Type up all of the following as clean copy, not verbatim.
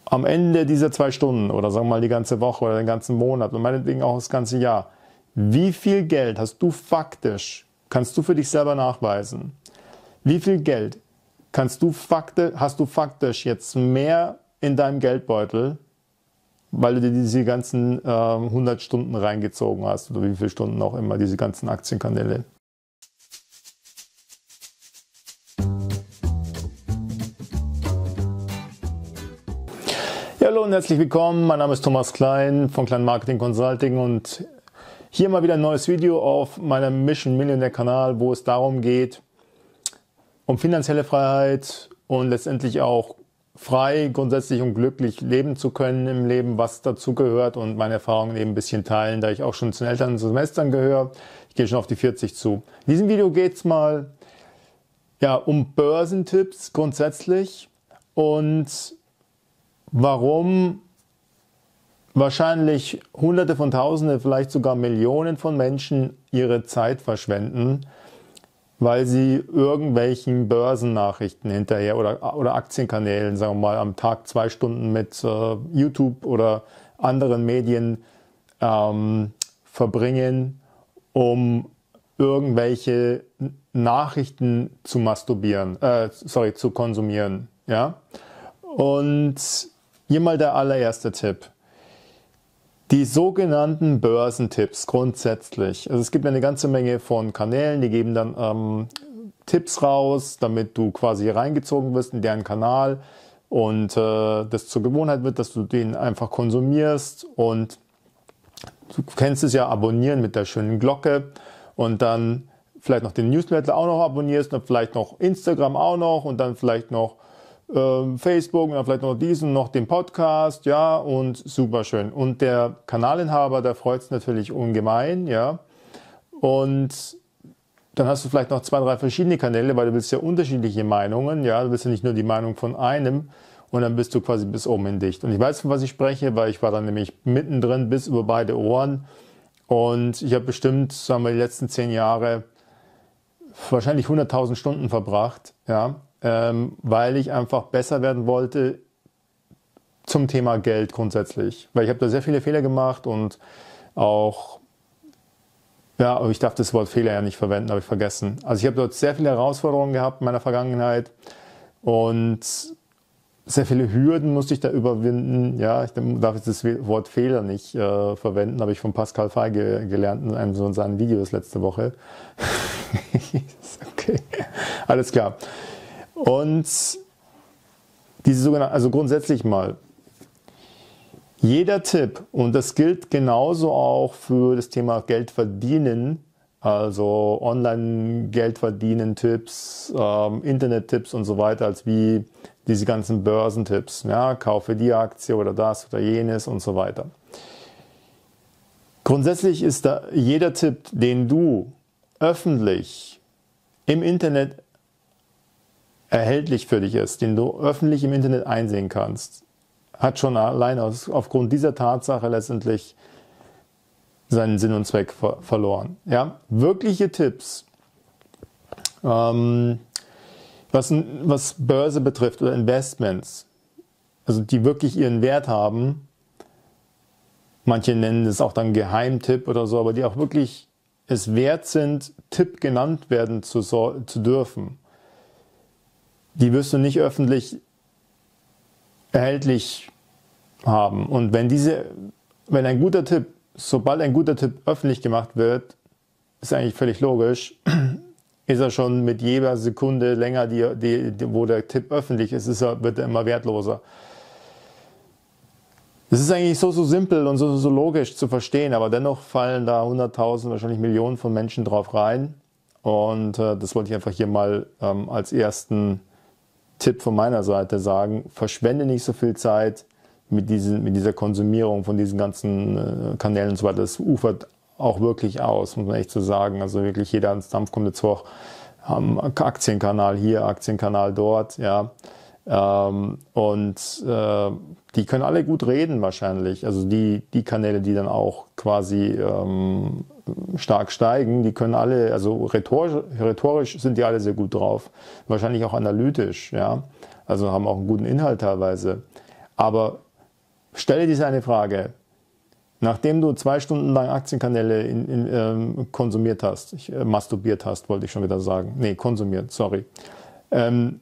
am Ende dieser 2 Stunden oder sagen wir mal die ganze Woche oder den ganzen Monat und meinetwegen auch das ganze Jahr, wie viel Geld hast du faktisch, kannst du für dich selber nachweisen, wie viel Geld hast du faktisch jetzt mehr in deinem Geldbeutel, weil du dir diese ganzen 100 Stunden reingezogen hast oder wie viele Stunden auch immer, diese ganzen Aktienkanäle. Ja, hallo und herzlich willkommen, mein Name ist Thomas Klein von Klein Marketing Consulting und hier mal wieder ein neues Video auf meinem Mission Millionaire Kanal, wo es darum geht, um finanzielle Freiheit und letztendlich auch frei, grundsätzlich und glücklich leben zu können im Leben, was dazu gehört und meine Erfahrungen eben ein bisschen teilen, da ich auch schon zu den älteren Semestern gehöre. Ich gehe schon auf die 40 zu. In diesem Video geht es mal um Börsentipps grundsätzlich und warum wahrscheinlich Hunderte von Tausende, vielleicht sogar Millionen von Menschen ihre Zeit verschwenden, weil sie irgendwelchen Börsennachrichten hinterher oder Aktienkanälen, sagen wir mal, am Tag 2 Stunden mit YouTube oder anderen Medien verbringen, um irgendwelche Nachrichten zu zu konsumieren. Ja? Und hier mal der allererste Tipp. Die sogenannten Börsentipps grundsätzlich. Also es gibt eine ganze Menge von Kanälen, die geben dann Tipps raus, damit du quasi reingezogen wirst in deren Kanal und das zur Gewohnheit wird, dass du den einfach konsumierst und du kennst es ja, abonnieren mit der schönen Glocke und dann vielleicht noch den Newsletter auch noch abonnierst und vielleicht noch Instagram auch noch und dann vielleicht noch Facebook und dann vielleicht noch diesen, noch den Podcast, ja, und super schön. Und der Kanalinhaber, der freut sich natürlich ungemein, ja. Und dann hast du vielleicht noch 2, 3 verschiedene Kanäle, weil du willst ja unterschiedliche Meinungen, ja. Du willst ja nicht nur die Meinung von einem und dann bist du quasi bis oben hin dicht. Und ich weiß, von was ich spreche, weil ich war dann nämlich mittendrin bis über beide Ohren und ich habe bestimmt, sagen wir, die letzten 10 Jahre wahrscheinlich 100.000 Stunden verbracht, ja. Weil ich einfach besser werden wollte zum Thema Geld grundsätzlich. Weil ich habe da sehr viele Fehler gemacht und auch, ja, ich darf das Wort Fehler ja nicht verwenden, habe ich vergessen. Also ich habe dort sehr viele Herausforderungen gehabt in meiner Vergangenheit und sehr viele Hürden musste ich da überwinden. Ja, ich darf jetzt das Wort Fehler nicht verwenden, habe ich von Pascal Fay gelernt in einem so seinen Videos letzte Woche. Okay, alles klar. Und diese sogenannten, also grundsätzlich mal, jeder Tipp, und das gilt genauso auch für das Thema Geld verdienen, also Online-Geld verdienen Tipps, Internet-Tipps und so weiter, als wie diese ganzen Börsentipps, ja, kaufe die Aktie oder das oder jenes und so weiter. Grundsätzlich ist da jeder Tipp, den du öffentlich im Internet erhältlich für dich ist, den du öffentlich im Internet einsehen kannst, hat schon allein aufgrund dieser Tatsache letztendlich seinen Sinn und Zweck verloren. Ja? Wirkliche Tipps, was Börse betrifft oder Investments, also die wirklich ihren Wert haben, manche nennen es auch dann Geheimtipp oder so, aber die auch wirklich es wert sind, Tipp genannt werden zu dürfen. Die wirst du nicht öffentlich erhältlich haben. Und sobald ein guter Tipp öffentlich gemacht wird, ist eigentlich völlig logisch, ist er schon mit jeder Sekunde länger, wo der Tipp öffentlich ist, wird er immer wertloser. Das ist eigentlich so simpel und so logisch zu verstehen, aber dennoch fallen da 100.000, wahrscheinlich Millionen von Menschen drauf rein. Und das wollte ich einfach hier mal als ersten Tipp von meiner Seite sagen, verschwende nicht so viel Zeit mit dieser Konsumierung von diesen ganzen Kanälen und so weiter. Das ufert auch wirklich aus, muss man echt so sagen. Also wirklich jeder ans Dampf kommt jetzt hoch, Aktienkanal hier, Aktienkanal dort, ja. Die können alle gut reden wahrscheinlich. Also die Kanäle, die dann auch quasi stark steigen, die können alle, also rhetorisch sind die alle sehr gut drauf. Wahrscheinlich auch analytisch, ja. Also haben auch einen guten Inhalt teilweise. Aber stelle dir eine Frage. Nachdem du 2 Stunden lang Aktienkanäle konsumiert hast, masturbiert hast, wollte ich schon wieder sagen. Nee, konsumiert, sorry. Am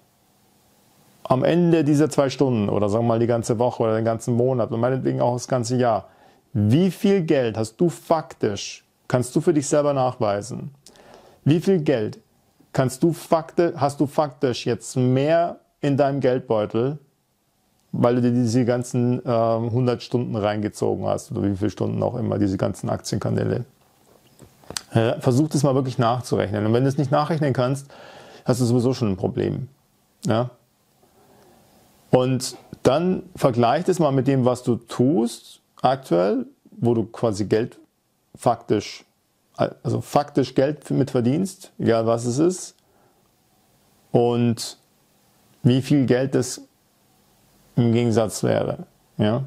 Ende dieser 2 Stunden oder sagen wir mal die ganze Woche oder den ganzen Monat und meinetwegen auch das ganze Jahr, wie viel Geld hast du faktisch, kannst du für dich selber nachweisen? Wie viel Geld hast du faktisch jetzt mehr in deinem Geldbeutel, weil du dir diese ganzen 100 Stunden reingezogen hast oder wie viele Stunden auch immer, diese ganzen Aktienkanäle. Versuch das mal wirklich nachzurechnen. Und wenn du es nicht nachrechnen kannst, hast du sowieso schon ein Problem. Ja? Und dann vergleich das mal mit dem, was du tust aktuell, wo du quasi Geld faktisch Geld mit verdienst, egal was es ist, und wie viel Geld das im Gegensatz wäre. Ja?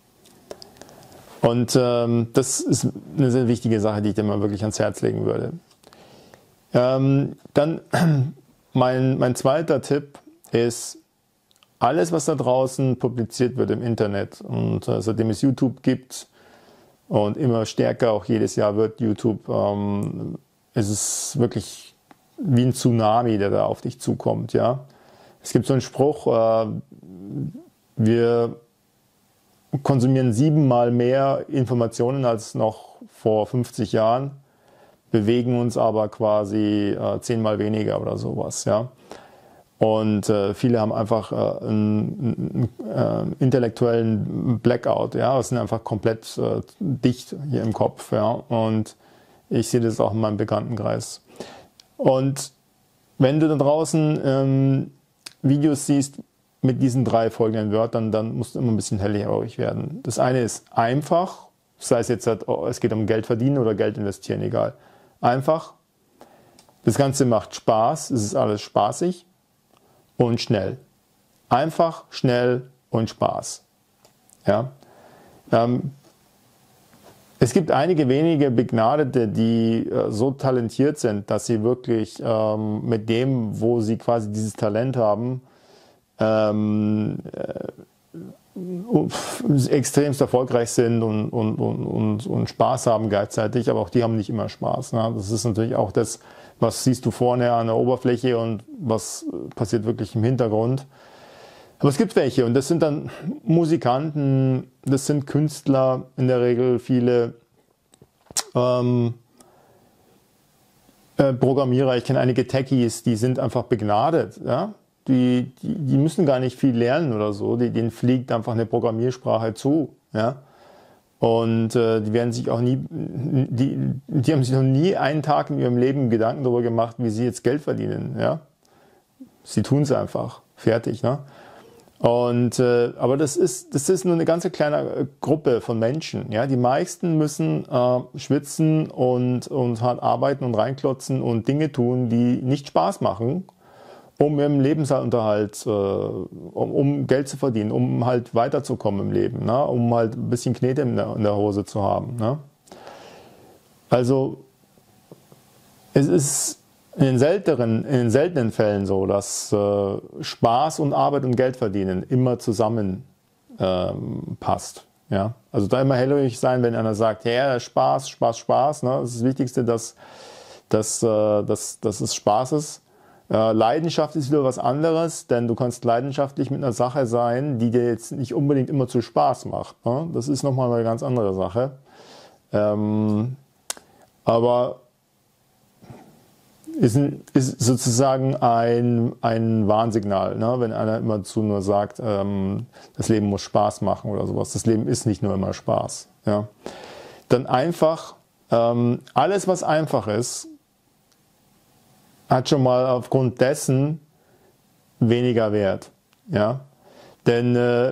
Und das ist eine sehr wichtige Sache, die ich dir mal wirklich ans Herz legen würde. Dann mein zweiter Tipp ist, alles, was da draußen publiziert wird im Internet und seitdem es YouTube gibt und immer stärker auch jedes Jahr wird YouTube, es ist wirklich wie ein Tsunami, der da auf dich zukommt. Ja? Es gibt so einen Spruch, wir konsumieren 7-mal mehr Informationen als noch vor 50 Jahren, bewegen uns aber quasi 10-mal weniger oder sowas. Ja? Und viele haben einfach einen intellektuellen Blackout, ja, sind einfach komplett dicht hier im Kopf, ja, und ich sehe das auch in meinem Bekanntenkreis. Und wenn du da draußen Videos siehst mit diesen 3 folgenden Wörtern, dann musst du immer ein bisschen hellhörig werden. Das eine ist einfach, sei es jetzt, es geht um Geld verdienen oder Geld investieren, egal. Einfach, das Ganze macht Spaß, es ist alles spaßig. Und schnell. Einfach, schnell und Spaß. Ja? Es gibt einige wenige Begnadete, die so talentiert sind, dass sie wirklich mit dem, wo sie quasi dieses Talent haben, extremst erfolgreich sind und Spaß haben gleichzeitig, aber auch die haben nicht immer Spaß. Ne? Das ist natürlich auch das, was siehst du vorne an der Oberfläche und was passiert wirklich im Hintergrund. Aber es gibt welche und das sind dann Musikanten, das sind Künstler, in der Regel viele Programmierer, ich kenne einige Techies, die sind einfach begnadet. Ja? Die müssen gar nicht viel lernen oder so, denen fliegt einfach eine Programmiersprache zu. Ja? Und die werden sich auch nie, die haben sich noch nie einen Tag in ihrem Leben Gedanken darüber gemacht, wie sie jetzt Geld verdienen. Ja? Sie tun es einfach. Fertig. Ne? Und, aber das ist nur eine ganz kleine Gruppe von Menschen. Ja? Die meisten müssen schwitzen und hart arbeiten und reinklotzen und Dinge tun, die nicht Spaß machen, um im Lebensunterhalt, um Geld zu verdienen, um halt weiterzukommen im Leben, ne? Um halt ein bisschen Knete in der Hose zu haben. Ne? Also es ist in den seltenen Fällen so, dass Spaß und Arbeit und Geld verdienen immer zusammen passt. Ja? Also da immer hellhörig sein, wenn einer sagt, ja, Spaß, Spaß, Spaß. Ne? Das ist das Wichtigste, dass es Spaß ist. Leidenschaft ist wieder was anderes, denn du kannst leidenschaftlich mit einer Sache sein, die dir jetzt nicht unbedingt immer zu Spaß macht. Ne? Das ist nochmal eine ganz andere Sache. Aber ist sozusagen ein Warnsignal, ne? Wenn einer immerzu nur sagt, das Leben muss Spaß machen oder sowas. Das Leben ist nicht nur immer Spaß. Ja? Dann einfach, alles was einfach ist, hat schon mal aufgrund dessen weniger Wert. Ja? Denn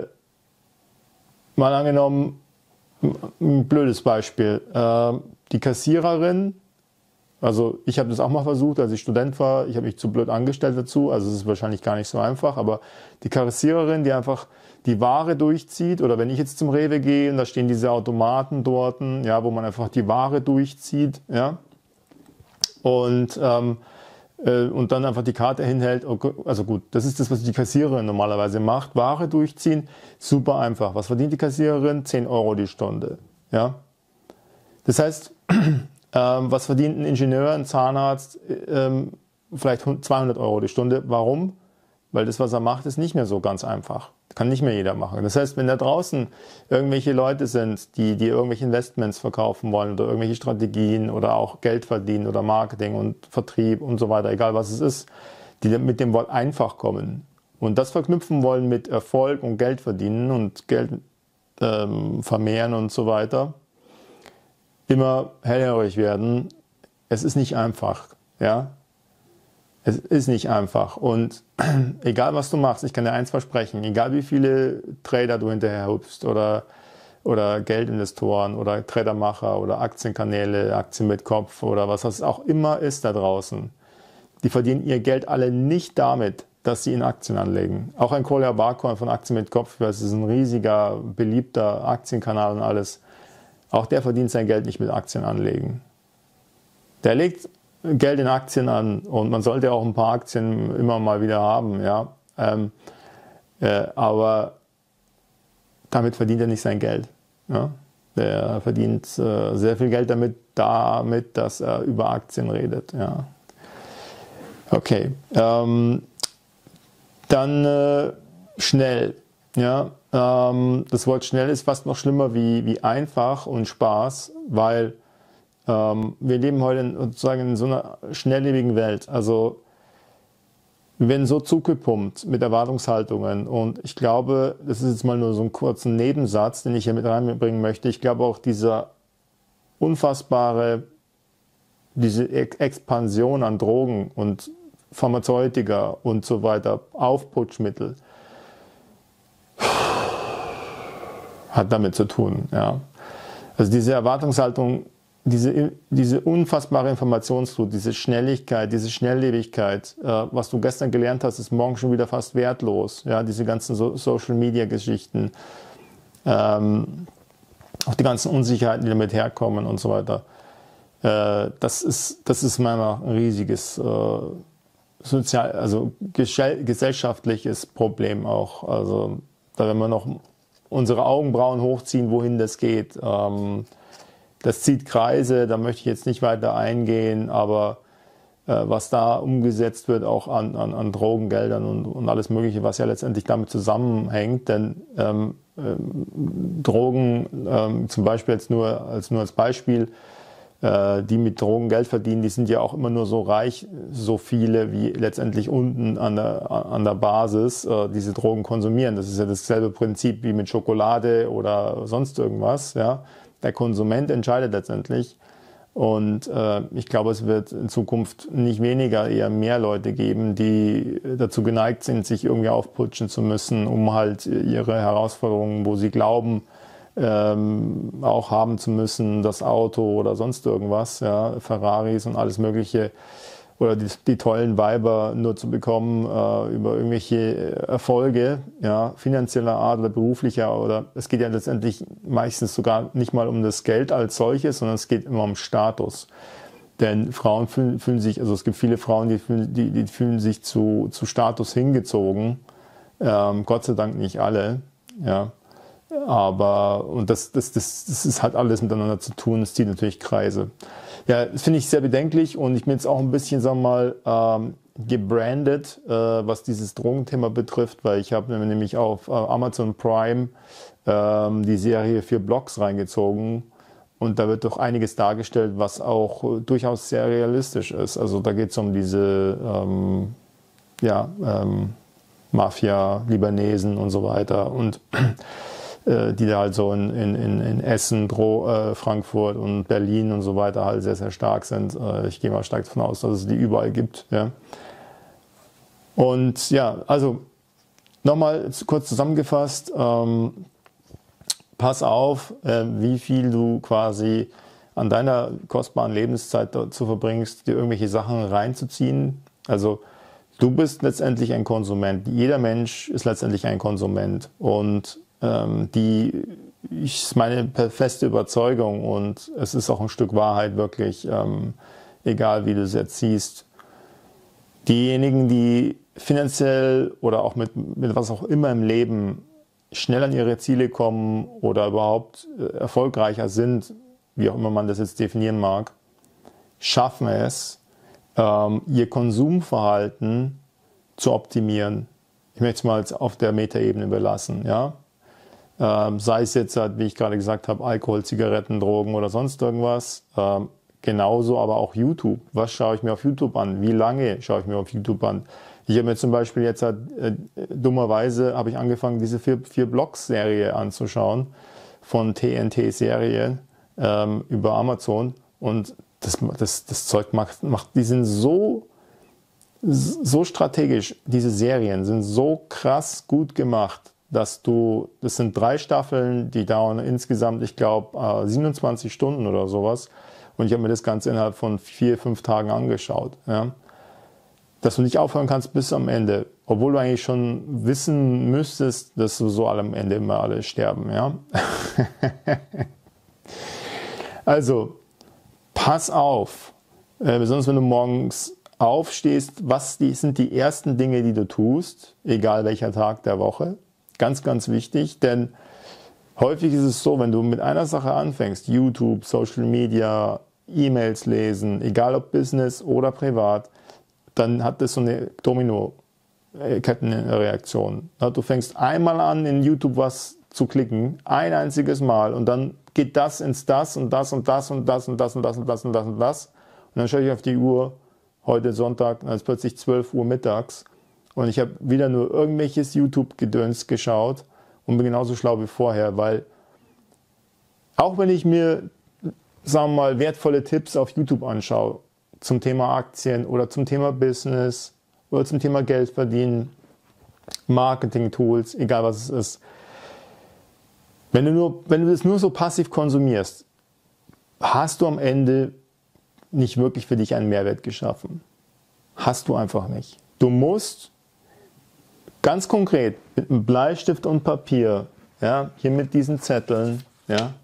mal angenommen, ein blödes Beispiel, die Kassiererin, also ich habe das auch mal versucht, als ich Student war, ich habe mich zu blöd angestellt dazu, also es ist wahrscheinlich gar nicht so einfach, aber die Kassiererin, die einfach die Ware durchzieht, oder wenn ich jetzt zum Rewe gehe und da stehen diese Automaten dort, ja, wo man einfach die Ware durchzieht, ja, und und dann einfach die Karte hinhält. Also gut, das ist das, was die Kassiererin normalerweise macht. Ware durchziehen, super einfach. Was verdient die Kassiererin? 10 Euro die Stunde. Ja? Das heißt, was verdient ein Ingenieur, ein Zahnarzt? Vielleicht 200 Euro die Stunde. Warum? Weil das, was er macht, ist nicht mehr so ganz einfach. Kann nicht mehr jeder machen. Das heißt, wenn da draußen irgendwelche Leute sind, die irgendwelche Investments verkaufen wollen oder irgendwelche Strategien oder auch Geld verdienen oder Marketing und Vertrieb und so weiter, egal was es ist, die mit dem Wort einfach kommen und das verknüpfen wollen mit Erfolg und Geld verdienen und Geld vermehren und so weiter, immer hellhörig werden. Es ist nicht einfach, ja. Es ist nicht einfach und egal was du machst, ich kann dir eins versprechen, egal wie viele Trader du hinterher hüpfst oder Geldinvestoren oder Tradermacher oder Aktienkanäle, Aktien mit Kopf oder was das auch immer ist da draußen, die verdienen ihr Geld alle nicht damit, dass sie in Aktien anlegen. Auch ein Kolja Barkon von Aktien mit Kopf, das ist ein riesiger, beliebter Aktienkanal und alles, auch der verdient sein Geld nicht mit Aktien anlegen. Der legt Geld in Aktien an und man sollte auch ein paar Aktien immer mal wieder haben, ja. Aber damit verdient er nicht sein Geld. Ja? Der verdient sehr viel Geld damit, dass er über Aktien redet. Ja. Okay. Dann schnell. Ja? Das Wort schnell ist fast noch schlimmer wie einfach und Spaß, weil wir leben heute sozusagen in so einer schnelllebigen Welt. Also wir werden so zugepumpt mit Erwartungshaltungen und ich glaube, das ist jetzt mal nur so ein kurzer Nebensatz, den ich hier mit reinbringen möchte. Ich glaube auch diese Expansion an Drogen und Pharmazeutika und so weiter, Aufputschmittel, hat damit zu tun. Ja. Also diese Erwartungshaltung, diese unfassbare Informationsflut, diese Schnelligkeit, diese Schnelllebigkeit, was du gestern gelernt hast, ist morgen schon wieder fast wertlos. Ja, diese ganzen Social-Media-Geschichten, auch die ganzen Unsicherheiten, die damit herkommen und so weiter. Das ist meiner ein riesiges gesellschaftliches Problem auch. Also da werden wir noch unsere Augenbrauen hochziehen, wohin das geht. Das zieht Kreise, da möchte ich jetzt nicht weiter eingehen, aber was da umgesetzt wird, auch an Drogengeldern und alles Mögliche, was ja letztendlich damit zusammenhängt, denn Drogen, zum Beispiel jetzt nur als Beispiel, die mit Drogen Geld verdienen, die sind ja auch immer nur so reich, so viele, wie letztendlich unten an der Basis diese Drogen konsumieren. Das ist ja dasselbe Prinzip wie mit Schokolade oder sonst irgendwas, ja. Der Konsument entscheidet letztendlich und ich glaube, es wird in Zukunft nicht weniger, eher mehr Leute geben, die dazu geneigt sind, sich irgendwie aufputschen zu müssen, um halt ihre Herausforderungen, wo sie glauben, auch haben zu müssen, das Auto oder sonst irgendwas, ja, Ferraris und alles Mögliche oder die tollen Weiber nur zu bekommen über irgendwelche Erfolge, ja, finanzieller Art oder beruflicher, oder es geht ja letztendlich meistens sogar nicht mal um das Geld als solches, sondern es geht immer um Status. Denn Frauen fühlen sich, also es gibt viele Frauen, die fühlen sich zu Status hingezogen, Gott sei Dank nicht alle, ja. Aber, und das ist halt alles miteinander zu tun, es zieht natürlich Kreise. Ja, das finde ich sehr bedenklich und ich bin jetzt auch ein bisschen, sagen wir mal, gebrandet, was dieses Drogenthema betrifft, weil ich habe nämlich auf Amazon Prime die Serie 4 Blocks reingezogen und da wird doch einiges dargestellt, was auch durchaus sehr realistisch ist. Also da geht es um diese Mafia, Libanesen und so weiter und die da halt so in Essen, Frankfurt und Berlin und so weiter halt sehr, sehr stark sind. Ich gehe mal stark davon aus, dass es die überall gibt. Ja. Und ja, also nochmal kurz zusammengefasst, pass auf, wie viel du quasi an deiner kostbaren Lebenszeit dazu verbringst, dir irgendwelche Sachen reinzuziehen. Also du bist letztendlich ein Konsument. Jeder Mensch ist letztendlich ein Konsument und ist meine feste Überzeugung und es ist auch ein Stück Wahrheit wirklich, egal wie du es jetzt siehst. Diejenigen, die finanziell oder auch mit was auch immer im Leben schnell an ihre Ziele kommen oder überhaupt erfolgreicher sind, wie auch immer man das jetzt definieren mag, schaffen es, ihr Konsumverhalten zu optimieren. Ich möchte es mal auf der Metaebene belassen. Ja? Sei es jetzt, wie ich gerade gesagt habe, Alkohol, Zigaretten, Drogen oder sonst irgendwas. Genauso aber auch YouTube. Was schaue ich mir auf YouTube an? Wie lange schaue ich mir auf YouTube an? Ich habe mir zum Beispiel jetzt dummerweise habe ich angefangen, diese 4-Blocks-Serie anzuschauen von TNT-Serie über Amazon, und das Zeug macht, die sind so strategisch, diese Serien sind so krass gut gemacht, das sind 3 Staffeln, die dauern insgesamt, ich glaube, 27 Stunden oder sowas, und ich habe mir das Ganze innerhalb von 4-5 Tagen angeschaut, ja? Dass du nicht aufhören kannst bis am Ende, obwohl du eigentlich schon wissen müsstest, dass du so am Ende immer alle sterben, ja? Also, pass auf, besonders wenn du morgens aufstehst, sind die ersten Dinge, die du tust, egal welcher Tag der Woche. Ganz, ganz wichtig, denn häufig ist es so, wenn du mit einer Sache anfängst, YouTube, Social Media, E-Mails lesen, egal ob Business oder privat, dann hat das so eine Domino-Kettenreaktion. Du fängst einmal an, in YouTube was zu klicken, ein einziges Mal, und dann geht das ins das und das und das und das und das und das und das und das und das. Und dann schaue ich auf die Uhr, heute Sonntag, dann ist plötzlich 12 Uhr mittags, und ich habe wieder nur irgendwelches YouTube-Gedöns geschaut und bin genauso schlau wie vorher, weil auch wenn ich mir, sagen wir mal, wertvolle Tipps auf YouTube anschaue, zum Thema Aktien oder zum Thema Business oder zum Thema Geld verdienen, Marketing-Tools, egal was es ist. Wenn du das nur so passiv konsumierst, hast du am Ende nicht wirklich für dich einen Mehrwert geschaffen. Hast du einfach nicht. Du musst ganz konkret mit einem Bleistift und Papier, ja, hier mit diesen Zetteln, ja,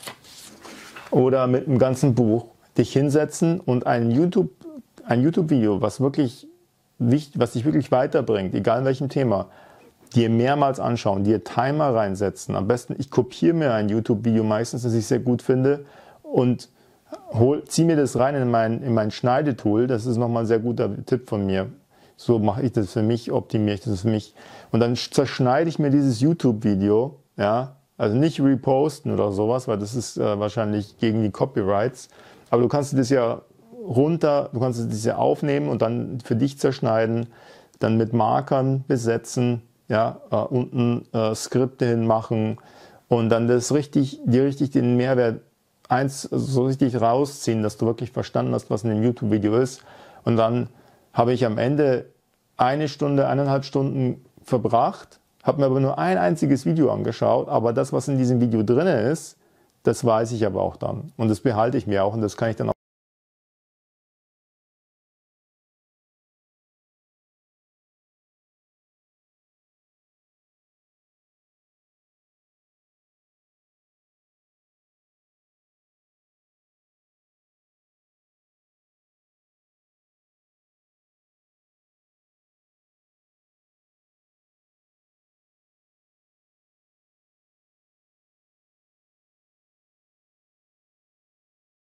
oder mit einem ganzen Buch, dich hinsetzen und ein YouTube-Video, was dich wirklich weiterbringt, egal in welchem Thema, dir mehrmals anschauen, dir Timer reinsetzen. Am besten, ich kopiere mir ein YouTube-Video meistens, das ich sehr gut finde, und ziehe mir das rein in mein Schneidetool. Das ist nochmal ein sehr guter Tipp von mir. So mache ich das für mich, optimiere ich das für mich. Und dann zerschneide ich mir dieses YouTube-Video, ja, also nicht reposten oder sowas, weil das ist wahrscheinlich gegen die Copyrights. Aber du kannst das ja du kannst das ja aufnehmen und dann für dich zerschneiden, dann mit Markern besetzen, ja, unten Skripte hinmachen und dann dir richtig den Mehrwert so richtig rausziehen, dass du wirklich verstanden hast, was in dem YouTube-Video ist. Und dann habe ich am Ende 1 Stunde, 1,5 Stunden verbracht, habe mir aber nur ein einziges Video angeschaut, aber das, was in diesem Video drin ist, das weiß ich aber auch dann. Und das behalte ich mir auch, und das kann ich dann auch